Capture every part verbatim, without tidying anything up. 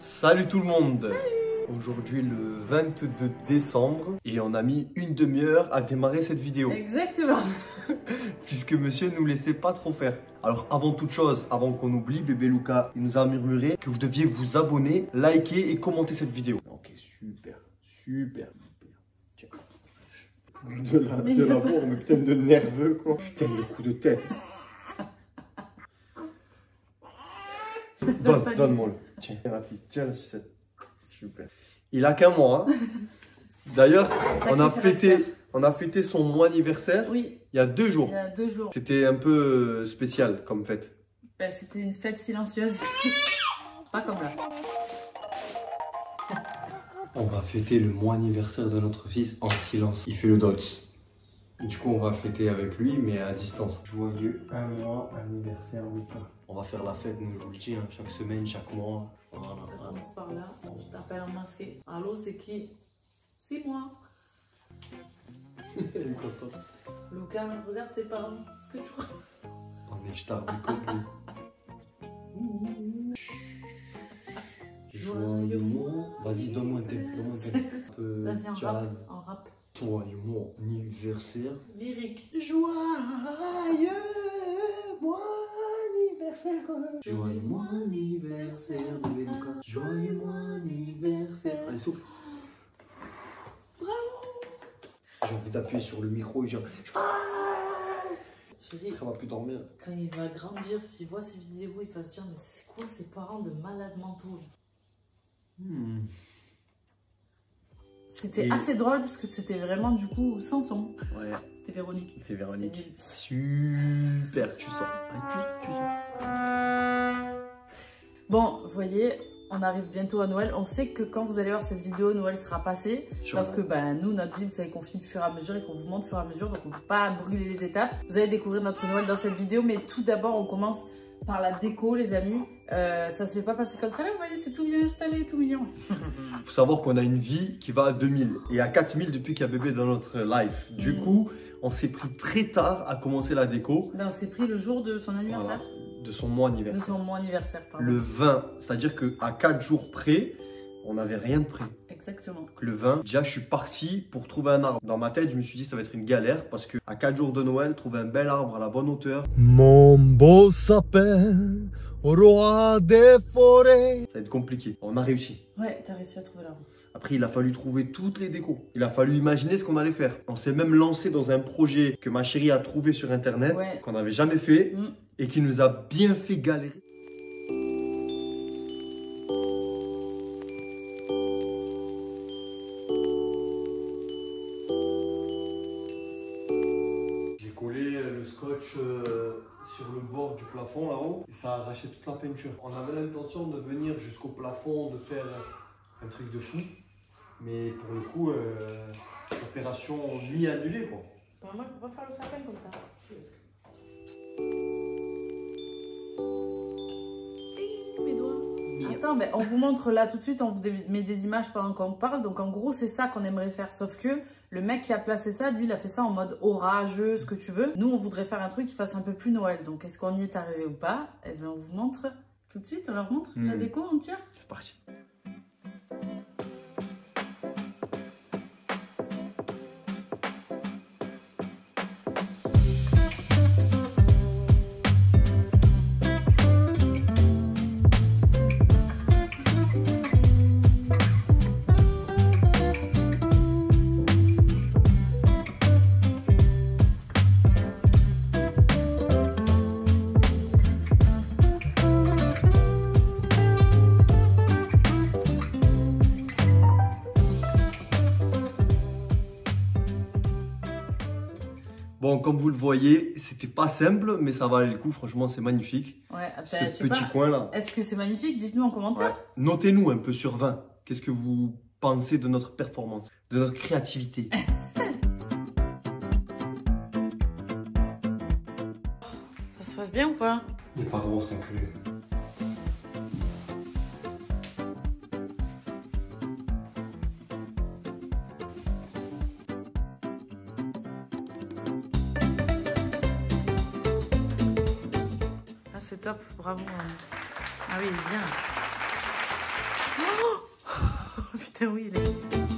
Salut tout le monde. Salut. Aujourd'hui le vingt-deux décembre et on a mis une demi-heure à démarrer cette vidéo. Exactement. Puisque monsieur ne nous laissait pas trop faire. Alors avant toute chose, avant qu'on oublie, bébé Luca il nous a murmuré que vous deviez vous abonner, liker et commenter cette vidéo. Ok, super, super, super. Tiens. De la, de l'amour, mais putain de nerveux quoi. Putain de coup de tête. Donne, donne-moi le. Tiens, ma fille, tiens la sucette. Super. Il a qu'un mois. Hein. D'ailleurs, on a fêté, on a fêté son mois anniversaire. Oui. Il y a deux jours. Il y a deux jours. C'était un peu spécial comme fête. Ben, c'était une fête silencieuse. Pas comme là. On va fêter le mois anniversaire de notre fils en silence. Il fait le dots. Du coup, on va fêter avec lui, mais à distance. Joyeux un mois anniversaire, Luca. On va faire la fête, nous, je vous le dis, hein, chaque semaine, chaque mois. Voilà, Ça voilà. commence par là. Je t'appelle en masqué. Allô, c'est qui? C'est moi. Elle est contente. Luca, regarde tes parents. Est-ce que tu crois? On est star du complet. Joyeux mois. Vas-y, donne-moi un thé. Donne-moi un thé. Un peu Vas-y, en rap. jazz. En rap. Joyeux mois anniversaire. Lyrique. Joyeux mois anniversaire. Joyeux mois anniversaire, bébé Luca. Joyeux mois anniversaire. Allez, souffle. Bravo. J'ai envie d'appuyer sur le micro et dire. Chérie, On va plus dormir. quand il va grandir, s'il voit ces vidéos, il va se dire, mais c'est quoi ces parents de malades mentaux? Hmm. C'était Et... assez drôle parce que c'était vraiment du coup sans son. Ouais. C'était Véronique. C'est Véronique. C'était Super, tu sens. Ah, tu, tu sens. bon, vous voyez, on arrive bientôt à Noël. On sait que quand vous allez voir cette vidéo, Noël sera passé. Sure. Sauf que bah, nous, notre vie, vous savez qu'on filme au fur et à mesure et qu'on vous montre au fur et à mesure. Donc on ne peut pas brûler les étapes. Vous allez découvrir notre Noël dans cette vidéo. Mais tout d'abord, on commence par la déco, les amis. Euh, ça ne s'est pas passé comme ça. Là, vous voyez, c'est tout bien installé, tout mignon. Faut savoir qu'on a une vie qui va à deux mille et à quatre mille depuis qu'il y a bébé dans notre life. Du mmh. coup, on s'est pris très tard à commencer la déco. Ben, on s'est pris le jour de son anniversaire. Voilà, de son mois anniversaire. De son mois anniversaire, pardon. Le vingt, c'est-à-dire qu'à quatre jours près, on n'avait rien de prêt. Exactement. Donc le vingt, déjà je suis parti pour trouver un arbre. Dans ma tête, je me suis dit ça va être une galère parce que à quatre jours de Noël, trouver un bel arbre à la bonne hauteur. Mon beau sapin, roi des forêts. Ça va être compliqué. On a réussi. Ouais, t'as réussi à trouver l'arbre. Après, il a fallu trouver toutes les décos. Il a fallu imaginer ce qu'on allait faire. On s'est même lancé dans un projet que ma chérie a trouvé sur internet, ouais. qu'on n'avait jamais fait mmh. et qui nous a bien fait galérer. J'ai collé le scotch euh, sur le bord du plafond là-haut et ça a arraché toute la peinture. On avait l'intention de venir jusqu'au plafond, de faire un truc de fou. Mais pour le coup, euh, opération mi-annulée quoi. Normalement, on peut pas faire le sapin comme ça. Mes doigts. Attends, mais on vous montre là tout de suite, on vous met des images pendant qu'on parle. Donc en gros, c'est ça qu'on aimerait faire. Sauf que le mec qui a placé ça, lui, il a fait ça en mode orageux, ce que tu veux. Nous, on voudrait faire un truc qui fasse un peu plus Noël. Donc est-ce qu'on y est arrivé ou pas? Eh bien, on vous montre tout de suite, on leur montre mmh. la déco entière. C'est parti. Bon, comme vous le voyez, c'était pas simple, mais ça valait le coup. Franchement, c'est magnifique. Ouais, ce petit coin-là. Est-ce que c'est magnifique? Dites-nous en commentaire. Ouais. Notez-nous un peu sur vingt. Qu'est-ce que vous pensez de notre performance, de notre créativité? Ça se passe bien ou pas? Les parois sont plus. top, bravo. Ah oui, bien. Oh putain, oui, il est...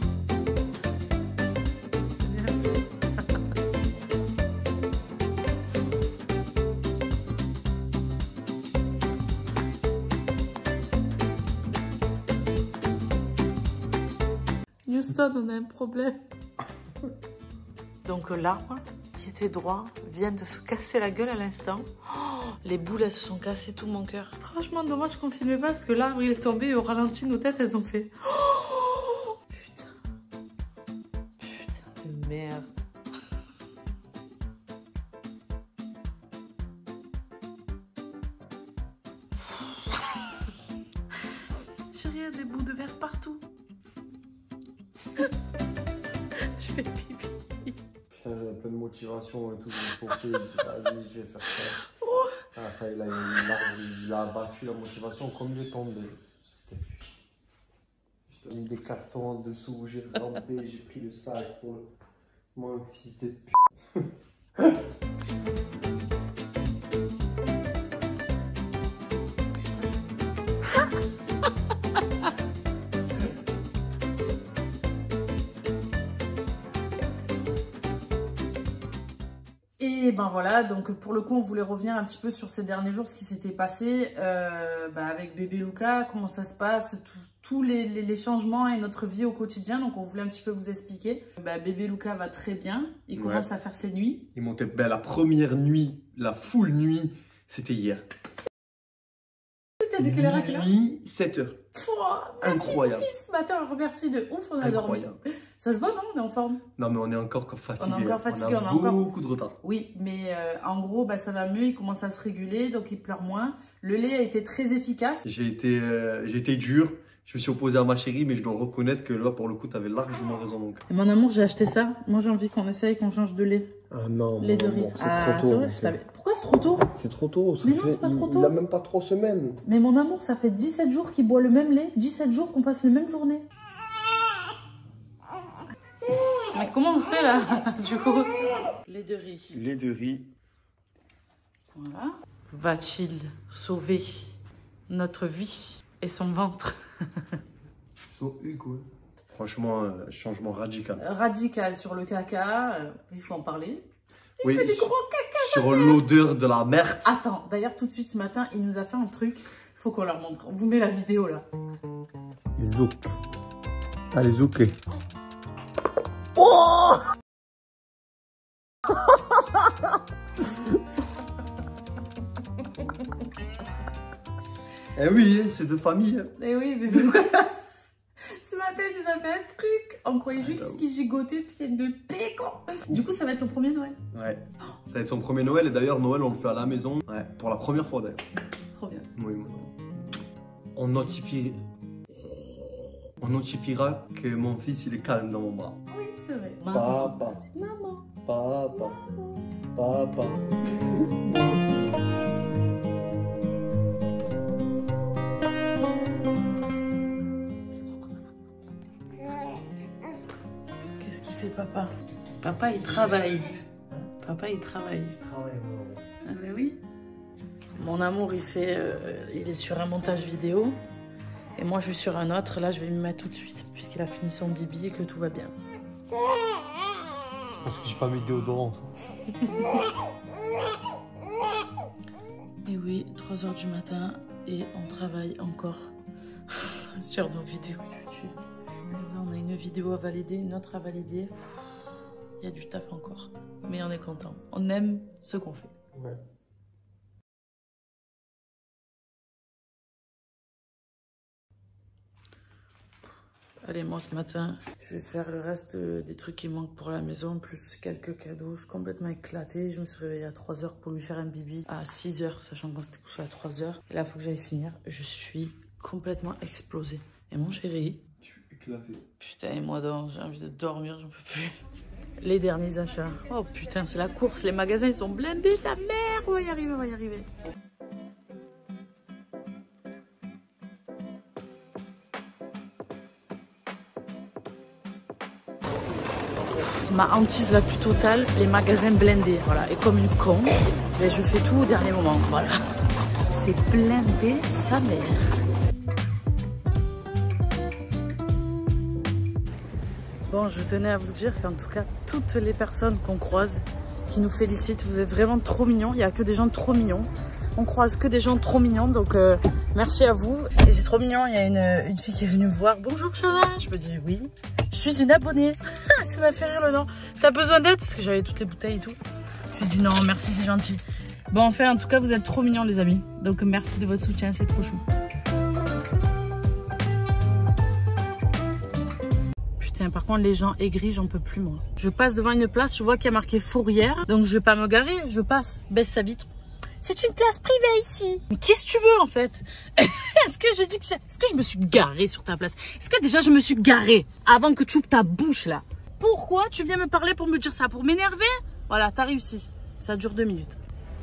Houston, on a un problème. Donc l'arbre qui était droit vient de se casser la gueule à l'instant. Oh, les boules, elles se sont cassées tout mon cœur. Franchement, dommage qu'on filmait pas parce que l'arbre il est tombé et au ralenti, nos têtes elles ont fait. Oh, putain. Putain de merde. J'ai rien, des bouts de verre partout. Je fais pipi. Putain, j'avais plein de motivation et tout, je me chauffais, je me dis vas-y, je vais faire ça. Oh. Ah, ça, il a, il, il a battu la motivation comme il est tombé. J'ai mis des cartons en dessous, j'ai rampé, j'ai pris le sac pour le... Mon fils de p. Et ben voilà, donc pour le coup, on voulait revenir un petit peu sur ces derniers jours, ce qui s'était passé euh, bah avec bébé Luca, comment ça se passe, tous les, les, les changements et notre vie au quotidien. Donc on voulait un petit peu vous expliquer. Bah, bébé Luca va très bien, il commence ouais. à faire ses nuits. Il montait, ben, la première nuit, la full nuit, c'était hier. C'était de quelle heure à quelle heure? sept heures. Pouah, incroyable. Ce matin, on remercie de ouf, on a dormi. Ça se voit, non? On est en forme. Non, mais on est encore fatigué. On est encore fatigué, on a, on a beaucoup encore... de retard. Oui, mais euh, en gros, bah, ça va mieux, il commence à se réguler, donc il pleure moins. Le lait a été très efficace. J'ai été, euh, j'ai été dur, je me suis opposé à ma chérie, mais je dois reconnaître que là, pour le coup, tu avais largement raison. Donc. Et mon amour, j'ai acheté ça. Moi, j'ai envie qu'on essaye, qu'on change de lait. Ah non, lait de riz. C'est ah, trop tôt. Vrai, je savais. Pourquoi c'est trop tôt? C'est trop tôt. Ça mais fait... non, c'est pas trop tôt. Il a même pas trois semaines. Mais mon amour, ça fait dix-sept jours qu'il boit le même lait. dix-sept jours qu'on passe les mêmes journées. Mais comment on fait là? Du coup, lait de riz. Lait de riz. Voilà. Va-t-il sauver notre vie et son ventre? So, quoi. Franchement, euh, changement radical. Radical sur le caca, euh, il faut en parler. Il oui, fait des gros caca. Sur l'odeur de la merde. Attends, d'ailleurs, tout de suite ce matin, il nous a fait un truc. Faut qu'on leur montre. On vous met la vidéo là. Zouk. Allez, zouker. Oh Eh oui, c'est de famille. Eh oui, bébé. Ce matin, il nous a fait un truc. On croyait juste ah, qu'il gigotait, puis c'est de péco. Du coup, ça va être son premier Noël. Ouais, ça va être son premier Noël. Et d'ailleurs, Noël, on le fait à la maison. Ouais, pour la première fois d'ailleurs. Trop bien. Oui, on notifie... On notifiera que mon fils, il est calme dans mon bras. Oui, c'est vrai. Papa. Maman. Papa. Papa. Qu'est-ce qu'il fait, papa? Papa, il travaille. Papa, il travaille. Il travaille, maman. Ah ben oui. Mon amour, il fait, euh, il est sur un montage vidéo. Et moi, je suis sur un autre. Là, je vais m'y mettre tout de suite, puisqu'il a fini son bibi et que tout va bien. C'est parce que j'ai pas mis de déodorant. Et oui, trois heures du matin. Et on travaille encore sur nos vidéos YouTube. On a une vidéo à valider, une autre à valider. Il y a du taf encore. Mais on est content. On aime ce qu'on fait. Ouais. Allez, moi ce matin, je vais faire le reste des trucs qui manquent pour la maison, plus quelques cadeaux. Je suis complètement éclatée. Je me suis réveillée à trois heures pour lui faire un bibi à six heures, sachant qu'on s'était couché à trois heures. Et là, il faut que j'aille finir. Je suis complètement explosée. Et mon chéri... Je suis éclatée. Putain, et moi donc, j'ai envie de dormir, j'en peux plus. Les derniers achats. Oh putain, c'est la course. Les magasins, ils sont blindés, sa mère. On va y arriver, on va y arriver. Ma hantise la plus totale, les magasins blindés, voilà. Et comme une con, ben je fais tout au dernier moment, voilà. C'est blindé sa mère. Bon, je tenais à vous dire qu'en tout cas, toutes les personnes qu'on croise, qui nous félicitent, vous êtes vraiment trop mignons. Il n'y a que des gens trop mignons. On croise que des gens trop mignons, donc euh, merci à vous. Et c'est trop mignon, il y a une, une fille qui est venue me voir. Bonjour Chara, je me dis oui. Je suis une abonnée. Ça m'a fait rire le nom. Ça a besoin d'aide parce que j'avais toutes les bouteilles et tout. Je lui dis non, merci, c'est gentil. Bon, enfin, en tout cas, vous êtes trop mignons les amis. Donc merci de votre soutien, c'est trop chou. Par contre, les gens aigris, j'en peux plus moi. Je passe devant une place, je vois qu'il y a marqué fourrière, donc je vais pas me garer, je passe, baisse sa vitre. C'est une place privée ici. Mais qu'est-ce que tu veux en fait? Est-ce que je dis que je... est-ce que je me suis garée sur ta place? Est-ce que déjà je me suis garée avant que tu ouvres ta bouche là? Pourquoi tu viens me parler pour me dire ça? Pour m'énerver? Voilà, t'as réussi. Ça dure deux minutes.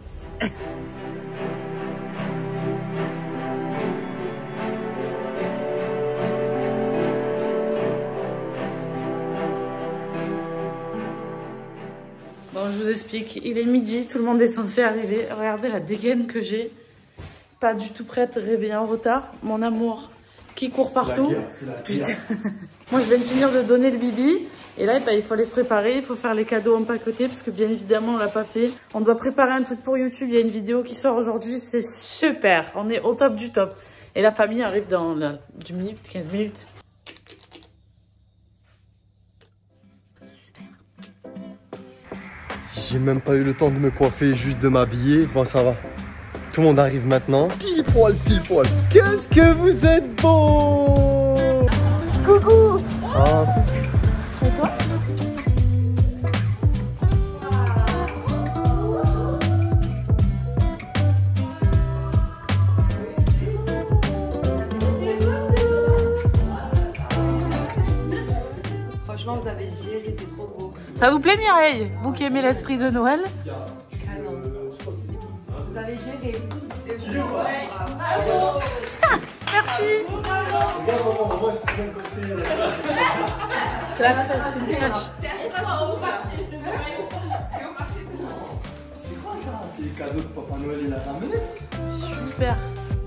Bon, je vous explique, il est midi, tout le monde est censé arriver. Regardez la dégaine que j'ai. Pas du tout prête, réveillée en retard. Mon amour qui court partout. Putain. Moi, je viens de finir de donner le bibi. Et là, bah, il faut aller se préparer, il faut faire les cadeaux empaquetés parce que bien évidemment, on l'a pas fait. On doit préparer un truc pour YouTube. Il y a une vidéo qui sort aujourd'hui, c'est super. On est au top du top. Et la famille arrive dans la, dix minutes, quinze minutes. J'ai même pas eu le temps de me coiffer, juste de m'habiller. Bon, ça va. Tout le monde arrive maintenant. Pile poil, pile poil. Qu'est-ce que vous êtes beau! Coucou! Ah, C'est toi? Franchement, vous avez géré, c'est trop beau. Ça vous plaît Mireille? Vous qui aimez l'esprit de Noël? Vous avez géré. Merci. C'est la crèche. c'est quoi ça? C'est les cadeaux que Papa Noël il a ramené? Super.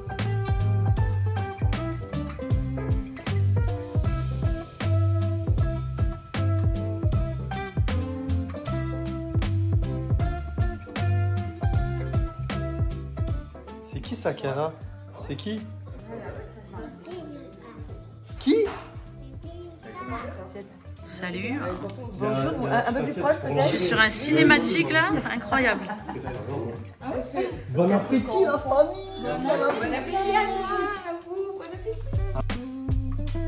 C'est qui ça, Chiara? C'est qui? Qui? Salut. Bonjour, un, un peu plus proche Je peut-être. suis sur un cinématique là, incroyable. Bon appétit la famille! Bon appétit à toi, à vous, bon appétit.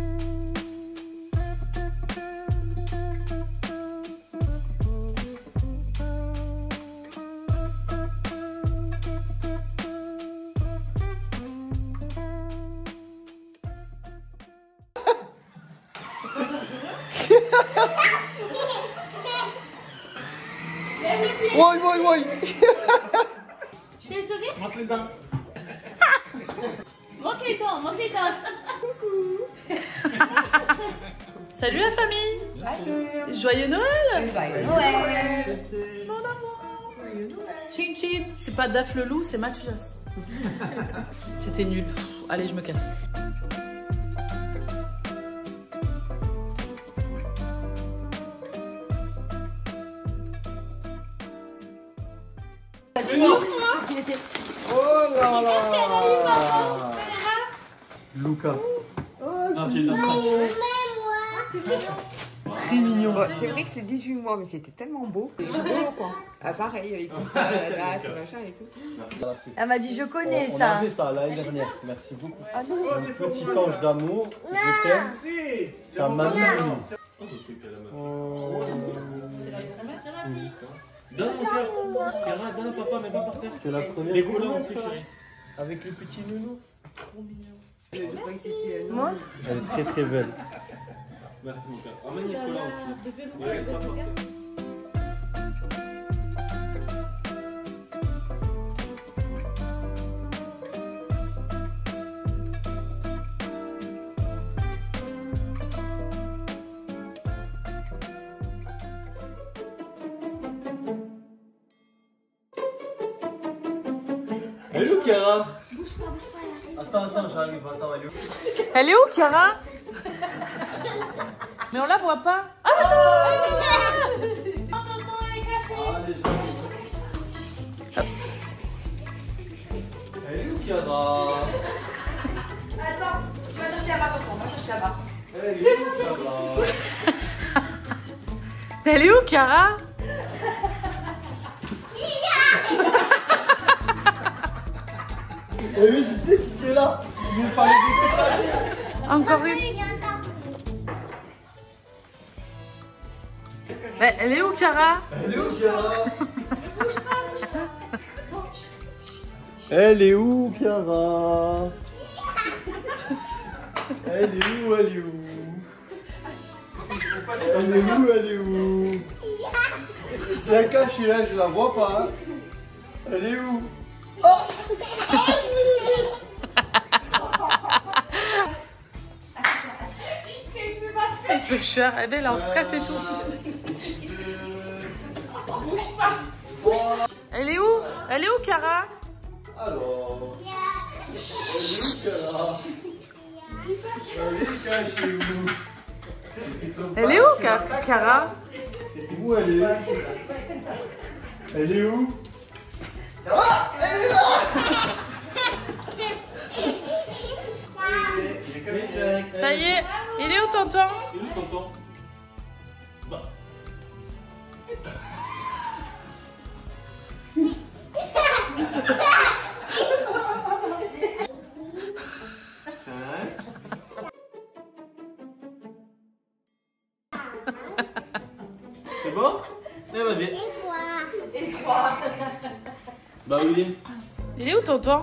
Woi, woi, woi! Tu fais le sourire? Montre les dents. Montre les dents, montre les dents. Salut la famille. Joyeux Noël. Joyeux Noël. Mon amour. Chin chin. C'est pas Daph le loup, c'est Mathias. C'était nul. Pff, allez, je me casse. Oh là là! Luca. Non, tu l'as pas. Très mignon. Bon, c'est vrai que c'est dix-huit mois, mais c'était tellement beau. C'est rigolo, quoi. Ah, pareil, avec la date, machin et tout. Elle m'a dit, je connais On ça. avait ça l'année dernière. Merci beaucoup. Ah non. Un petit ange d'amour. Je t'aime. Ta maman. Oh. Donne mon cœur. Chiara, donne à papa, mais pas par terre. C'est la première Les fois, collants ça. aussi, chérie. Avec le petit nounours. Montre. Elle est très très belle. Merci mon cœur. Emmène les collants aussi. Ouais, ça va. Elle est où, Chiara? Bouge pas, bouge pas. Attends, attends, j'arrive. Attends, elle est où? Elle est où, Chiara? Mais on la voit pas. Ah, Allez, elle est où, Chiara? Attends, tu vas chercher là-bas, tonton. On va chercher là-bas. Elle est où, Chiara? Elle est où, Chiara? Eh oui, je sais que tu es là. Il nous fallait des déplacer. Encore une. Mais elle est où, Chiara? Elle est où, Chiara? Elle est où, Chiara? Elle est où, elle est où? Elle est où, elle est où? Elle est cachée là, je la vois pas. Elle est où? Pêcheur, elle est là en stress et tout. Elle est où? Elle est où, Chiara? Alors? Elle est où, Chiara? Elle est cachée où? Elle est où, Chiara? Où elle est? Elle est où? Ça y est, il est où, tonton? Il est où, tonton? Bah. C'est bon? Eh, vas-y. Et toi? Et toi? Bah oui. Il est où, tonton?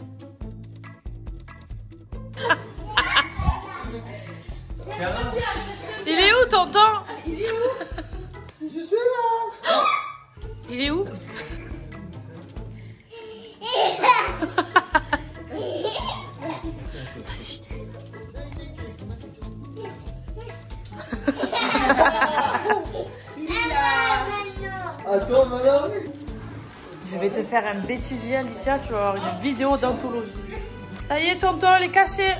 Il est où, tonton? Il est où? Je suis là. Il est où? Attends, madame. Je vais te faire un bêtisier, Alicia. Tu vas avoir une vidéo d'anthologie. Ça y est, tonton, elle est cachée.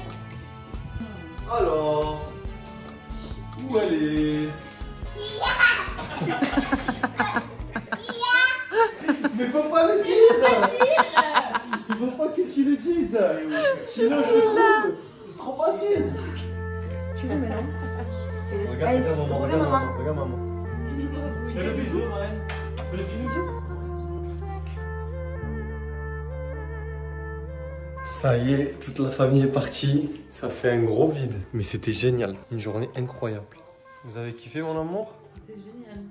Alors, où elle est? Mais faut pas le dire. Il faut pas que tu le dises. Sinon je le trouve. C'est trop facile. Tu veux maintenant? Regarde, regarde maman, regarde maman, regarde maman. Fais le bisou, Marraine. Fais le bisou. Ça y est, toute la famille est partie. Ça fait un gros vide. Mais c'était génial. Une journée incroyable. Vous avez kiffé, mon amour? C'était génial.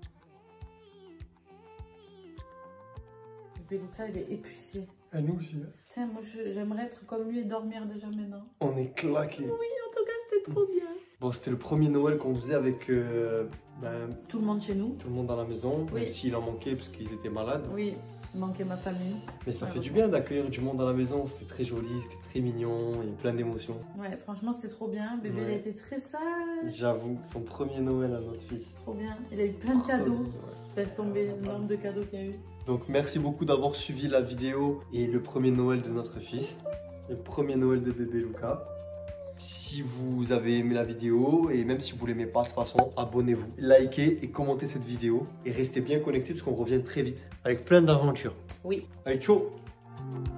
Bébé Luca, il est épuisé. Et nous aussi. Hein. Tiens, moi je- j'aimerais être comme lui et dormir déjà maintenant. On est claqués. Oui, en tout cas, c'était trop bien. Bon, c'était le premier Noël qu'on faisait avec euh, ben, Tout le monde chez nous. tout le monde dans la maison. Oui. Même s'il en manquait parce qu'ils étaient malades. Oui, il manquait ma famille. Mais ça Ouais, fait ouais. du bien d'accueillir du monde dans la maison. C'était très joli, c'était très mignon. Il y a plein d'émotions. Ouais, franchement, c'était trop bien. Bébé, Ouais. il a été très sage. J'avoue, son premier Noël à notre fils. Trop bien. Il a eu plein de cadeaux. Ouais. Laisse tomber le nombre de cadeaux qu'il y a eu. Donc merci beaucoup d'avoir suivi la vidéo et le premier Noël de notre fils. Le premier Noël de bébé Luca. Si vous avez aimé la vidéo et même si vous l'aimez pas de toute façon, abonnez-vous, likez et commentez cette vidéo et restez bien connectés parce qu'on revient très vite avec plein d'aventures. Oui. Allez, ciao!